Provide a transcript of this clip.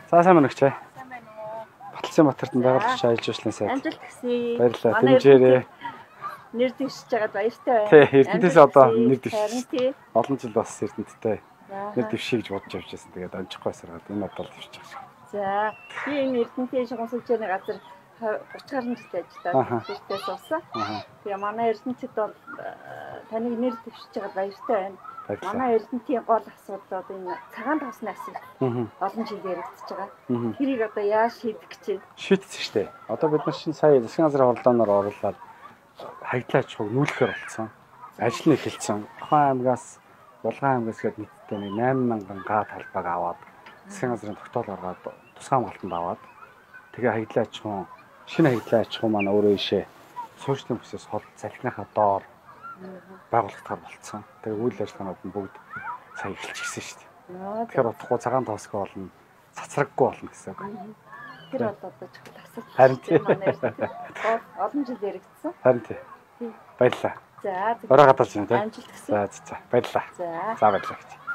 За сайн байна өгчээ. Сайн байна уу? Баталсан Батарт байгуулагч ажиллаж ажиллана сайд. Амжилт хүсье. Баярлалаа. Дэмжээрээ. Нэр дэвшиж байгаад баяртай байна. Тий, Эрдэнэтээс одоо нэр Харин дэвшиж. тий. Олон жил бас Эрдэнэттэй нэр Аа. дэвшиж гэж бодож явж байсан. Тэгээд амжихгүй саргаад энэ одоо л дэвшиж байгаа. За, би энэ Эрдэнэтийн шугамсалжны газар 30 гаруй жил ажиллаад тэртээ суусан. Тэгээ манай Эрдэнэтэд бол таныг нэр дэвшиж байгаад баяртай байна. Манай Эрдэнэтийн гол асуудал одоо энэ цагаан тоосны асуудал олон жил яригдчихэж байгаа. Тэрийг одоо яаж шийдэх гэж байна? Шийдсэн шүү дээ. Одоо бид нар чинь сая засгийн газрын орлооноор оруулаад хаягдлаач хог нүүлэхээр болсон. Ажил нь эхэлсэн. Ахын аймгаас, Булган аймгаас гээд нийтдээ 8,000 га талбайг аваад засгийн газрын тогтоол гаргаад тусгай хамгаалтанд аваад тэгээ хаягдлаач хүн шинэ хаягдлаач хүн маань өөрөө ишээ суурьшлийн бүсээс хол залхиныхаа доор байгуулагдахаар болцсон. Тэгээ үйл ажиллагаанууд нь бүгд сая эхэлчихсэн шүү дээ. Тэгэхээр утгагүй цагаан тоосгоо болно, цацраггүй болно гэсэн үг. Тэр бол одоо чухал асуудал. Харин тий. Олон жил яригдсан. Харин тий. Баярлалаа. За. Ороо гадарч байна тий. Амжилт хүсье. За баярлалаа. За. За баярлалаа.